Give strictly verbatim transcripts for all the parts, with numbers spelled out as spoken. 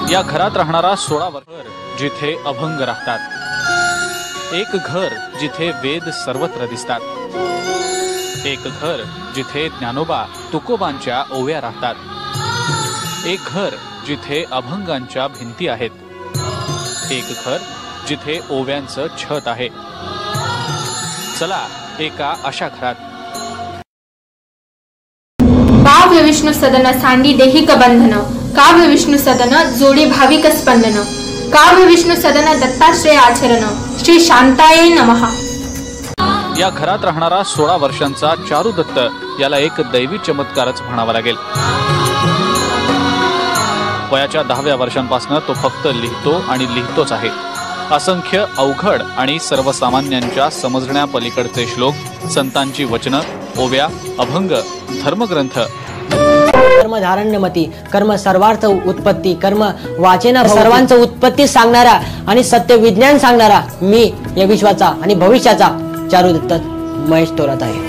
या घरात राहणारा सोळा वर्ष जिथे अभंग राहतात, एक घर जिथे वेद सर्वत्र दिसतात, एक घर जिथे ज्ञानोबा तुकोबांच्या ओव्या राहतात, एक घर जिथे अभंगांच्या भिंती आहेत, एक घर जिथे ओव्यांचं छत आहे। चला एका अशा घरात। काव्य विष्णु सदन सांडी देहिक बंधन, काव्य विष्णु सदन जोडी भाविक स्पंदन, काव्य विष्णु सदन दत्ताश्रय आचरण, श्री शांताये नमः। या घरात राहणारा सोळा वर्षांचा चारू दत्त याला एक दैवी चमत्कारच म्हणावा लागेल। वयाच्या दहाव्या वर्षांपासून तो फक्त लिहितो आणि लिहितोच आहे। असंख्य अवघड आणि सर्वसामान्यांच्या समजण्या पलीकडचे श्लोक, संतांची वचनं, ओव्या, अभंग, धर्मग्रंथ, कर्म धारण्यमती, कर्म सर्वार्थ उत्पत्ती, कर्म वाचेना सर्वांचं उत्पत्ती सांगणारा आणि सत्य विज्ञान सांगणारा मी या विश्वाचा आणि भविष्याचा चारू दत्त महेश थोरात आहे।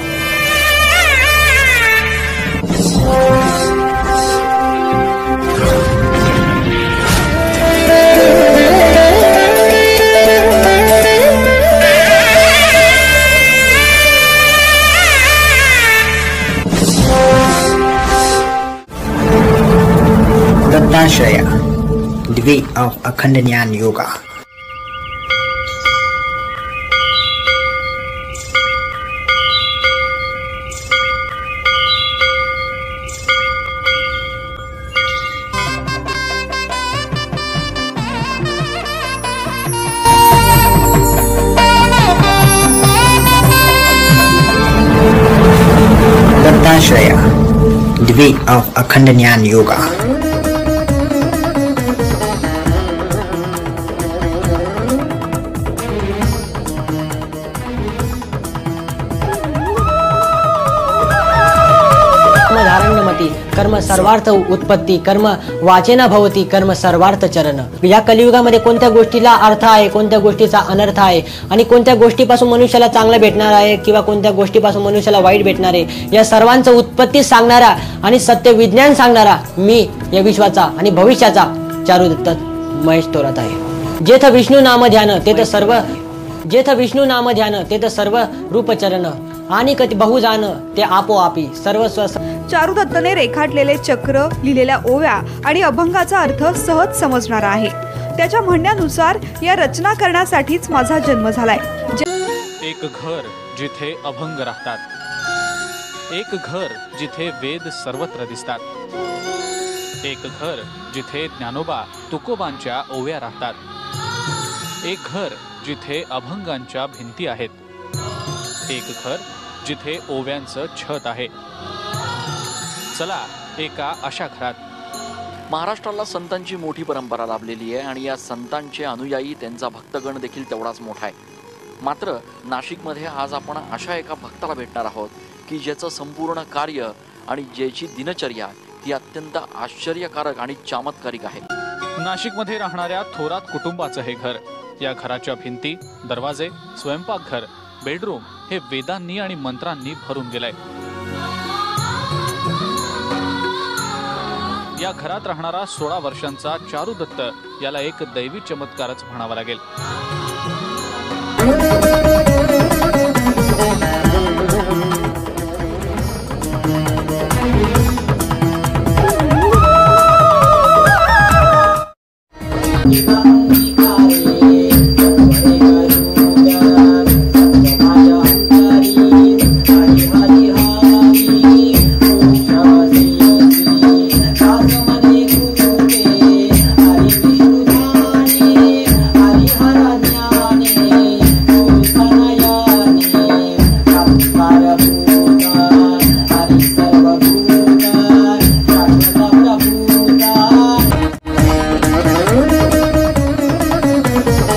दत्ताश्रय, the way of Akhand Jnana Yoga. Dattashraya, the way of Akhand Jnana Yoga. कर्म सर्वार्थ उत्पत्ती, कर्म वाचेना भवती, कर्म सर्वार्थ चरण। या कलियुगामध्ये कोणत्या गोष्टीला अर्थ आहे, कोणत्या गोष्टीचा अनर्थ आहे आणि कोणत्या गोष्टीपासून मनुष्याला चांगलं भेटणार आहे किंवा कोणत्या गोष्टीपासून मनुष्याला वाईट भेटणार आहे, या सर्वांचं उत्पत्ती सांगणारा आणि सत्य विज्ञान सांगणारा मी या विश्वाचा आणि भविष्याचा चारू दत्त महेश थोरात आहे। जेथ विष्णू नाम ध्यान तेथ सर्व जेथ विष्णू नाम ध्यान तेथ सर्व रूप चरण, आणि कति बहुजान ते आपोआपी सर्वस्व। चारू दत्तने रेखाटलेले चक्र, लिहिलेल्या ओव्या आणि अभंगाचा अर्थ सहज समजणारा आहे। त्याच्या म्हणण्यानुसार या रचना करण्यासाठीच माझा जन्म झालाय। एक घर जिथे अभंग राहतात, एक घर जिथे वेद सर्वत्र दिसतात, एक घर जिथे ज्ञानोबा तुकोबांच्या ओव्या राहतात, एक घर जिथे अभंगांच्या भिंती आहेत, एक घर जिथे ओव्यांचं छत आहे। चला एका अशा घरात। महाराष्ट्राला संतांची मोठी परंपरा लाभलेली आहे आणि या संतांचे अनुयायी, त्यांचा भक्तगण देखील तेवढाच मोठा आहे। मात्र नाशिकमध्ये आज आपण अशा एका भक्ताला भेटणार आहोत की ज्याचं संपूर्ण कार्य आणि ज्याची दिनचर्या ती अत्यंत आश्चर्यकारक आणि चमत्कारिक आहे। नाशिकमध्ये राहणाऱ्या थोरात कुटुंबाचं हे घर। या घराच्या भिंती, दरवाजे, स्वयंपाकघर, बेडरूम हे वेदांनी आणि मंत्रांनी भरून गेलंय। या घरात राहणारा सोळा वर्षांचा चारू दत्त याला एक दैवी चमत्कारच म्हणावा लागेल।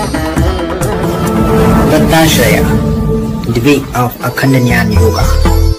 Dattashraya, the way of Akhand Jnana Yoga.